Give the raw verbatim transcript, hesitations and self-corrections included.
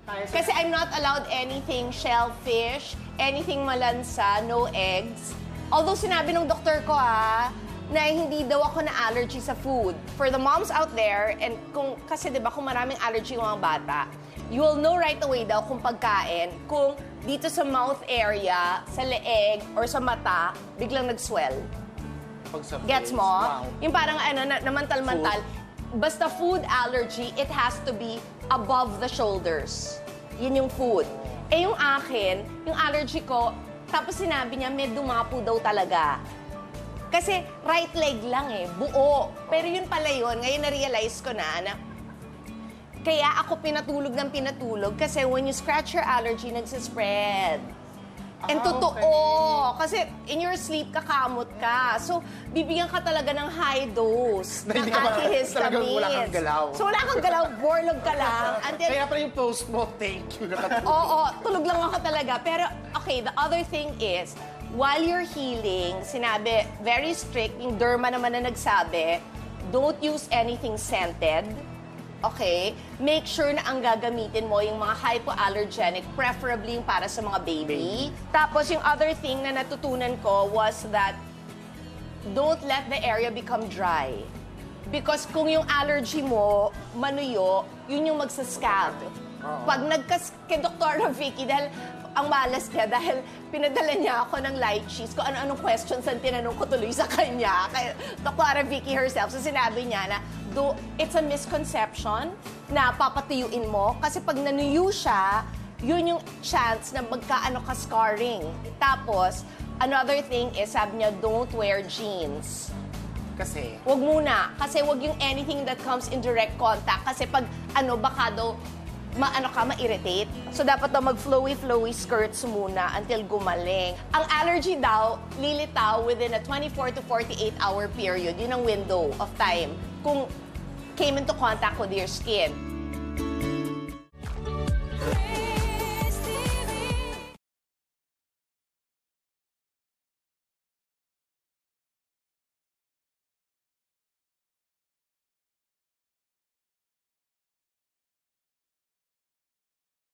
Kasi I'm not allowed anything shellfish, anything malansa, no eggs. Although sinabi ng doktor ko ha, na hindi daw ako na allergy sa food. For the moms out there, and kung, kasi diba kung maraming allergy yung mga bata, you will know right away daw kung pagkain, kung dito sa mouth area, sa leeg, or sa mata, biglang nag-swell. Gets mo? Wow. Yung parang ano, na, namantal-mantal. Basta food allergy, it has to be above the shoulders. Yun yung food. Eh yung akin, yung allergy ko, tapos sinabi niya, may dumapo daw talaga. Kasi right leg lang eh, buo. Pero yun pala yun, ngayon na-realize ko na, na kaya ako pinatulog ng pinatulog kasi when you scratch your allergy, nagsispread. And ah, totoo, okay. Kasi in your sleep, kakamot ka. So, bibigyan ka talaga ng high dose ng antihistamines. Talagang wala kang galaw. So, wala kang galaw, borlog ka lang. Until... Kaya pala yung post mo, thank you. Oo, tulog lang ako talaga. Pero, okay, the other thing is, while you're healing, sinabi, very strict, yung derma naman na nagsabi, don't use anything scented. Okay? Make sure na ang gagamitin mo yung mga hypoallergenic, preferably yung para sa mga baby. baby. Tapos yung other thing na natutunan ko was that don't let the area become dry. Because kung yung allergy mo, manuyo, yun yung magsascab. Pag nagkas kay Doktora Vicky, dahil ang malas niya, dahil pinadala niya ako ng light cheese, kung ano-anong questions ang tinanong ko tuloy sa kanya, kay Doktora Vicky herself. So sinabi niya na, do, it's a misconception na papatuyuin mo. Kasi pag nanuyo siya, yun yung chance na magkaano ka scarring. Tapos, another thing is, sabi niya, don't wear jeans. Kasi? Wag muna. Kasi wag yung anything that comes in direct contact. Kasi pag ano, baka daw, maano ka, ma-irritate. So, dapat daw mag-flowy-flowy skirts muna until gumaling. Ang allergy daw, lilitaw within a twenty-four to forty-eight hour period. Yun ang window of time kung came into contact with your skin.